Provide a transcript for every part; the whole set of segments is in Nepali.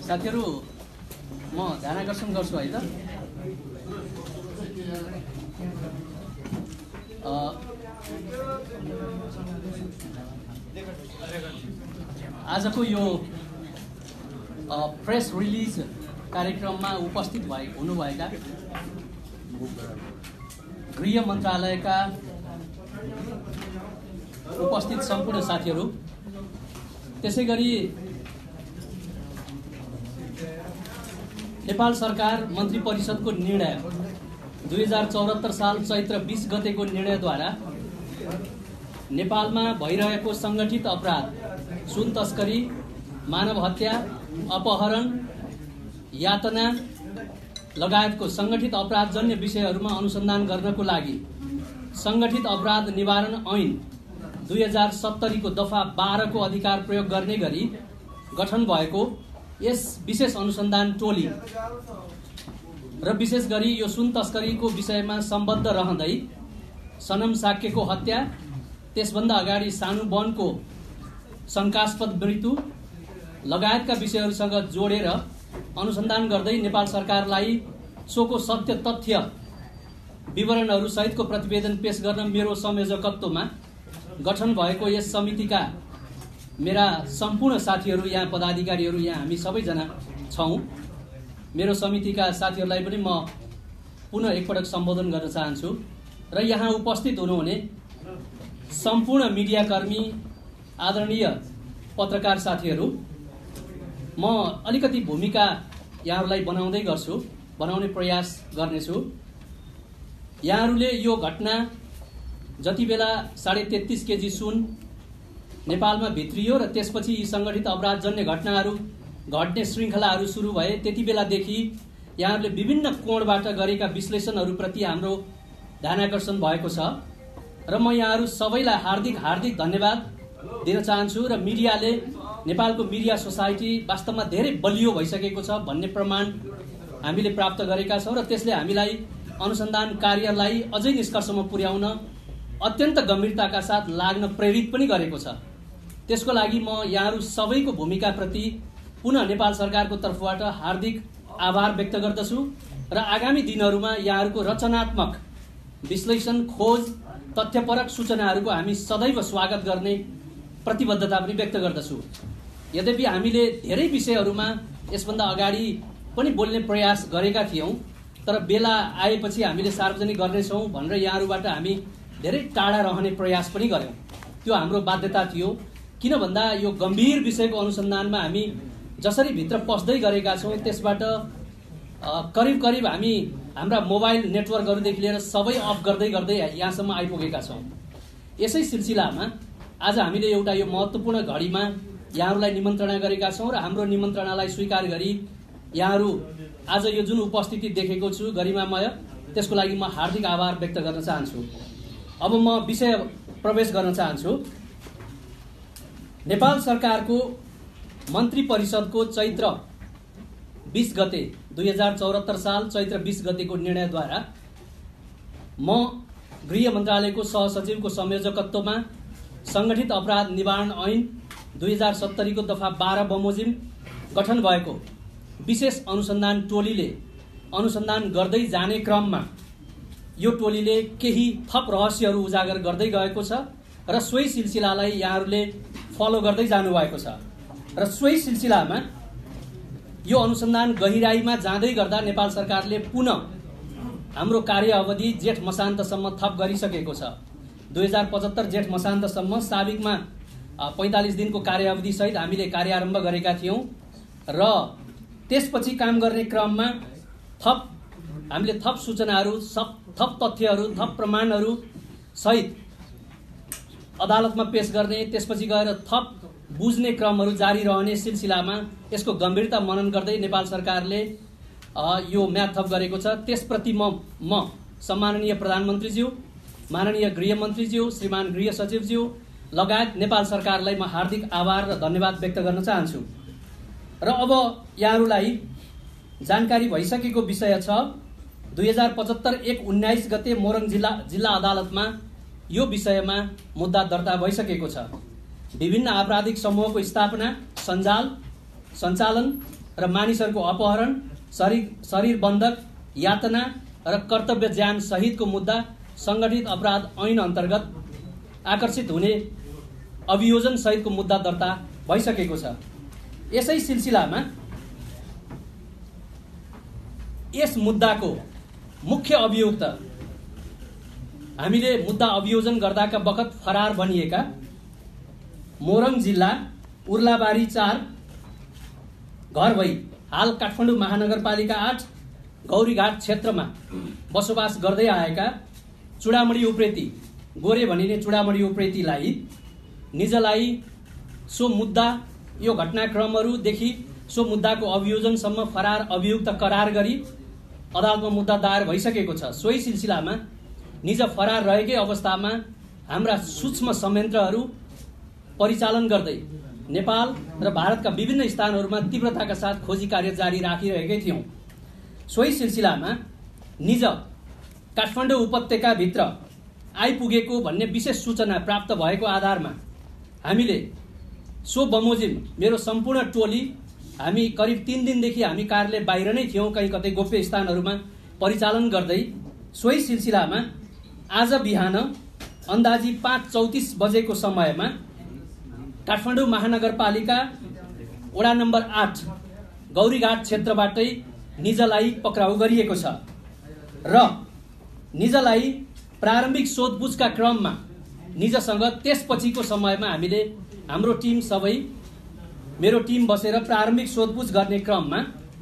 साथीहरु म ध्यान आकर्षण गर्छु है त। आजको यो प्रेस रिलिज कार्यक्रममा उपस्थित हुनुभएका गृह मन्त्रालयका उपस्थित सम्पूर्ण साथीहरु, त्यसैगरी नेपाल सरकार मन्त्री परिषदको निर्णय 2074 साल चैत्र 20 गतेको निर्णयद्वारा नेपालमा भइरहेको संगठित अपराध, सुन तस्करी, मानव हत्या, अपहरण, यातना लगायतको संगठित अपराधजन्य विषयहरूमा अनुसन्धान गर्नको लागि संगठित अपराध निवारण ऐन 2070 को दफा 12 को अधिकार प्रयोग गर्ने गरी गठन भएको यस विशेष अनुसन्धान टोली र विशेष गरी यो सुन तस्करीको विषयमा सम्बद्ध रहँदै सनम साक्यको हत्या, त्यसभन्दा अगाडि सानु वनको शंकास्पद मृत्यु लगायतका विषयहरूसँग जोडेर अनुसन्धान गर्दै नेपाल सरकारलाई सोको सत्य तथ्य विवरणहरू सहितको प्रतिवेदन पेश गर्न मेरो संयोजकत्वमा गठन भएको यस समितिका मेरा सम्पूर्ण साथीहरू, यहाँ पदाधिकारीहरू, यहाँ हामी सबैजना छौं। मेरो समितिका साथीहरूलाई पनि म पुनः एकपटक सम्बोधन गर्न चाहन्छु र यहाँ उपस्थित हुनुहुने सम्पूर्ण मिडियाकर्मी, आदरणीय पत्रकार साथीहरू, म अलिकति भूमिका यहाँहरूलाई बनाउने प्रयास गर्नेछु। यहाँहरूले यो घटना जति बेला 33.5 केजी सुन नेपालमा भित्रियो र त्यसपछि यी संगठित अपराधजन्य घटनाहरू घट्ने श्रृङ्खलाहरू सुरु भए, त्यति बेलादेखि यहाँहरूले विभिन्न कोणबाट गरेका विश्लेषणहरूप्रति हाम्रो ध्यानाकर्षण भएको छ र म यहाँहरू सबैलाई हार्दिक धन्यवाद दिन चाहन्छु। र मिडियाले, नेपालको मिडिया सोसाइटी वास्तवमा धेरै बलियो भइसकेको छ भन्ने प्रमाण हामीले प्राप्त गरेका छौं र त्यसले हामीलाई अनुसन्धान कार्यलाई अझै निष्कर्षमा पुर्याउन अत्यन्त गम्भीरताका साथ लाग्न प्रेरित पनि गरेको छ। त्यसको लागि म यहाँहरू सबैको भूमिकाप्रति पुनः नेपाल सरकारको तर्फबाट हार्दिक आभार व्यक्त गर्दछु र आगामी दिनहरूमा यहाँहरूको रचनात्मक विश्लेषण, खोज, तथ्यपरक सूचनाहरूको हामी सदैव स्वागत गर्ने प्रतिबद्धता पनि व्यक्त गर्दछु। यद्यपि हामीले धेरै विषयहरूमा यसभन्दा अगाडि पनि बोल्ने प्रयास गरेका थियौं, तर बेला आएपछि हामीले सार्वजनिक गर्नेछौं भनेर यहाँहरूबाट हामी धेरै टाढा रहने प्रयास पनि गर्यौं। त्यो हाम्रो बाध्यता थियो, किन भन्दा यो गम्भीर विषयको अनुसन्धानमा हामी जसरी भित्र पस्दै गरेका छौं त्यसबाट करिब हामी हाम्रा मोबाइल नेटवर्कहरूदेखि लिएर सबै अफ गर्दै यहाँसम्म आइपुगेका छौं। यसै सिलसिलामा आज हामीले एउटा यो महत्त्वपूर्ण घडीमा यहाँहरूलाई निमन्त्रणा गरेका छौं र हाम्रो निमन्त्रणालाई स्वीकार गरी यहाँहरू आज यो जुन उपस्थिति देखेको छु गरिमामय, त्यसको लागि म हार्दिक आभार व्यक्त गर्न चाहन्छु। अब म विषय प्रवेश गर्न चाहन्छु। नेपाल सरकारको मन्त्री परिषदको चैत्र 20 गते 2074 साल चैत्र 20 गतेको निर्णयद्वारा म गृह मन्त्रालयको सहसचिवको संयोजकत्वमा संगठित अपराध निवारण ऐन 2070 को दफा 12 बमोजिम गठन भएको विशेष अनुसन्धान टोलीले अनुसन्धान गर्दै जाने क्रममा यो टोलीले केही थप रहस्यहरू उजागर गर्दै गएको छ र सोही सिलसिलालाई यहाँहरूले फलो गर्दै जानुभएको छ र सोही सिलसिलामा यो अनुसन्धान गहिराईमा जाँदै गर्दा नेपाल सरकारले पुनः हाम्रो कार्य अवधि जेठ मसान्तसम्म थप गरिसकेको छ। 2075 जेठ मसान्तसम्म साबिकमा 45 दिनको कार्य अवधि सहित हामीले कार्यारम्भ गरेका थियौं र त्यसपछि काम गर्ने क्रममा हामीले थप सूचनाहरू, थप तथ्यहरू, थप प्रमाणहरू सहित अदालतमा पेश गर्ने, त्यसपछि गएर थप बुझ्ने क्रमहरू जारी रहने सिलसिलामा यसको गम्भीरता मनन गर्दै नेपाल सरकारले यो म्याद थप गरेको छ। त्यसप्रति म सम्माननीय प्रधानमन्त्रीज्यू, माननीय गृहमन्त्रीज्यू, श्रीमान गृह सचिवज्यू लगायत नेपाल सरकारलाई म हार्दिक आभार र धन्यवाद व्यक्त गर्न चाहन्छु। र अब यहाँहरूलाई जानकारी भइसकेको विषय छ, 2075-1-19 गते मोरङ जिल्ला अदालतमा यो विषयमा मुद्दा दर्ता भइसकेको छ। विभिन्न आपराधिक समूहको स्थापना, सञ्चालन र मानिसहरूको अपहरण, शरीर बन्धक, यातना र कर्तव्य ज्यान सहितको मुद्दा सङ्गठित अपराध ऐन अन्तर्गत आकर्षित हुने अभियोजन सहितको मुद्दा दर्ता भइसकेको छ। यसै सिलसिलामा यस मुद्दाको मुख्य अभियुक्त हामीले मुद्दा अभियोजन गर्दाका बखत फरार बनिएका मोरङ जिल्ला उर्लाबारी 4 घर भई हाल काठमाडौँ महानगरपालिका 8 गौरीघाट क्षेत्रमा बसोबास गर्दै आएका चुडामणी उप्रेती, गोरे भनिने चुडामणी उप्रेतीलाई निजलाई सो मुद्दा यो घटनाक्रमहरूदेखि सो मुद्दाको अभियोजनसम्म फरार अभियुक्त करार गरी अदालतमा मुद्दा दायर भइसकेको छ। सोही सिलसिलामा निज फरार रहेकै अवस्थामा हाम्रा सूक्ष्म संयन्त्रहरू परिचालन गर्दै नेपाल र भारतका विभिन्न स्थानहरूमा तीव्रताका साथ खोजी कार्य जारी राखिरहेकै थियौं। सोही सिलसिलामा निज काठमाडौँ उपत्यकाभित्र आइपुगेको भन्ने विशेष सूचना प्राप्त भएको आधारमा हामीले सो बमोजिम मेरो सम्पूर्ण टोली हामी करिब 3 दिनदेखि हामी कार्यालय बाहिर नै थियौं, कहीँ कतै गोप्य स्थानहरूमा परिचालन गर्दै। सोही सिलसिलामा आज बिहान अन्दाजी 5:34 बजेको समयमा काठमाडौँ महानगरपालिका वडा नम्बर 8 गौरीघाट क्षेत्रबाटै निजलाई पक्राउ गरिएको छ र निजलाई प्रारम्भिक सोधपुछका क्रममा निजसँग त्यसपछिको समयमा हामीले हाम्रो टिम सबै मेरो टिम बसेर प्रारम्भिक सोधपुछ गर्ने क्रममा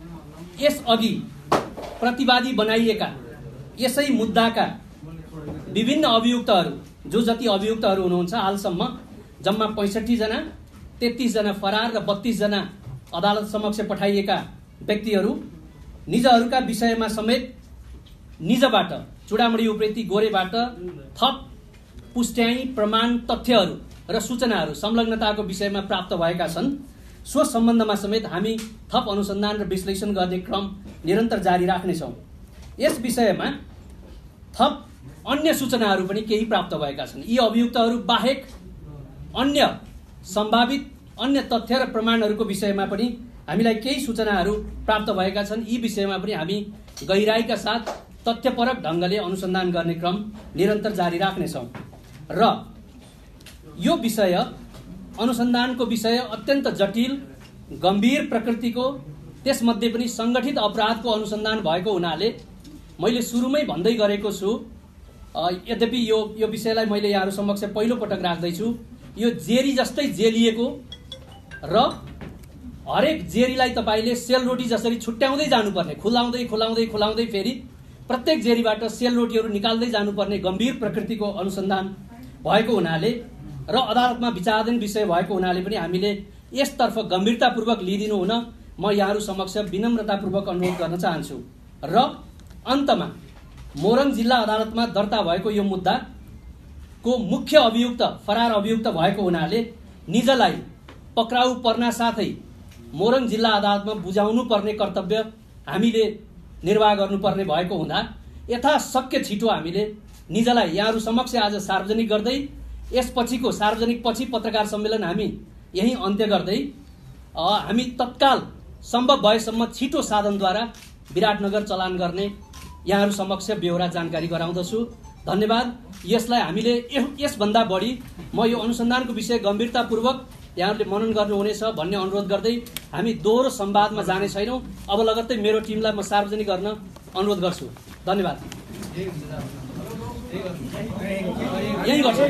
यसअघि प्रतिवादी बनाइएका यसै मुद्दाका विभिन्न अभियुक्तहरू जो जति अभियुक्तहरू हुनुहुन्छ हालसम्म जम्मा 65 जना, 33 जना फरार र 32 जना अदालत समक्ष पठाइएका व्यक्तिहरू निजहरूका विषयमा समेत निजबाट चुडामणी उप्रेती गोरेबाट थप पुष्ट्याइ प्रमाण तथ्यहरू र सूचनाहरू संलग्नताको विषयमा प्राप्त भएका छन्। सो सम्बन्धमा समेत हामी थप अनुसन्धान र विश्लेषण गर्ने क्रम निरन्तर जारी राख्नेछौँ। यस विषयमा थप अन्य सूचनाहरू पनि केही प्राप्त भएका छन्। यी अभियुक्तहरू बाहेक अन्य सम्भावित अन्य तथ्य र प्रमाणहरूको विषयमा पनि हामीलाई केही सूचनाहरू प्राप्त भएका छन्। यी विषयमा पनि हामी गहिराईका साथ तथ्यपरक ढङ्गले अनुसन्धान गर्ने क्रम निरन्तर जारी राख्नेछौँ र यो विषय अनुसन्धानको विषय अत्यन्त जटिल गम्भीर प्रकृतिको, त्यसमध्ये पनि सङ्गठित अपराधको अनुसन्धान भएको हुनाले मैले सुरुमै भन्दै गरेको छु। यद्यपि यो विषयलाई मैले यहाँहरू समक्ष पहिलो पटक राख्दैछु। यो जेरी जस्तै जेलिएको र हरेक जेरीलाई तपाईँले सेलरोटी जसरी छुट्याउँदै जानुपर्ने, खुलाउँदै खुलाउँदै खुलाउँदै फेरि प्रत्येक जेरीबाट सेलरोटीहरू निकाल्दै जानुपर्ने गम्भीर प्रकृतिको अनुसन्धान भएको हुनाले र अदालतमा विचाराधीन विषय भएको हुनाले पनि हामीले यसतर्फ गम्भीरतापूर्वक लिइदिनु हुन म यहाँहरू समक्ष विनम्रतापूर्वक अनुरोध गर्न चाहन्छु। र अन्तमा मोरङ जिल्ला अदालतमा दर्ता भएको यो मुद्दाको मुख्य अभियुक्त फरार अभियुक्त भएको हुनाले निजलाई पक्राउ पर्न साथै मोरङ जिल्ला अदालतमा बुझाउनु पर्ने कर्तव्य हामीले निर्वाह गर्नुपर्ने भएको हुँदा यथाशक्य छिटो हामीले निजलाई यहाँहरू समक्ष आज सार्वजनिक गर्दै यसपछिको सार्वजनिक पछि पत्रकार सम्मेलन हामी यही अन्त्य गर्दै हामी तत्काल सम्भव भएसम्म छिटो साधनद्वारा विराटनगर चलान गर्ने यहाँहरू समक्ष बेहोरा जानकारी गराउँदछु। धन्यवाद। यसलाई हामीले यसभन्दा बढी म यो अनुसन्धानको विषय गम्भीरतापूर्वक यहाँहरूले मनन गर्नुहुनेछ भन्ने अनुरोध गर्दै हामी दोहोरो संवादमा जाने छैनौँ। अब लगत्तै मेरो टिमलाई म सार्वजनिक गर्न अनुरोध गर्छु। धन्यवाद। यही गर्छु।